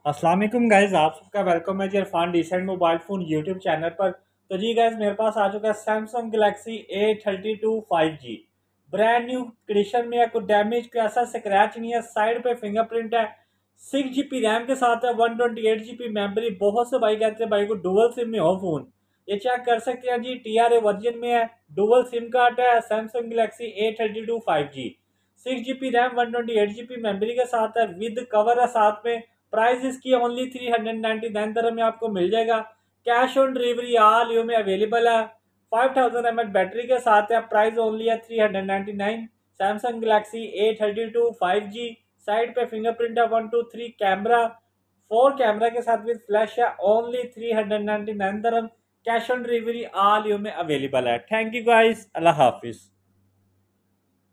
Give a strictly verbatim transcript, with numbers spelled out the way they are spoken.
अस्सलाम वालेकुम गाइस, आप सबका वेलकम है जी Irfan decent mobile phone YouTube channel पर। तो जी गाइस, मेरे पास आ चुका है Samsung Galaxy A thirty two five G. Brand new condition में है, कोई डैमेज कोई ऐसा स्क्रैच नहीं है। साइड पे फिंगरप्रिंट है। सिक्स जी बी रैम के साथ है, one twenty eight G B memory. बहुत से भाई कहते हैं भाई को डुअल सिम में हो फ़ोन, ये चेक कर सकते हैं जी। टी आर ए वर्जन में है, डुअल सिम कार्ड है। Samsung Galaxy A thirty two five G, six G B RAM, one twenty eight G B memory के साथ है, विद कवर है साथ में। प्राइस इसकी only three hundred ninety nine दरम में आपको मिल जाएगा। Cash on delivery all you में अवेलेबल है। Five thousand M H battery के साथ है। प्राइस ओनली है three hundred ninety nine. Samsung Galaxy A thirty two five G. Side पे फिंगरप्रिंट है, one two three camera, four camera के साथ विद फ्लैश है। Only three hundred ninety nine दरम। Cash on delivery all you में available है। Thank you guys, अल्लाह हाफिज।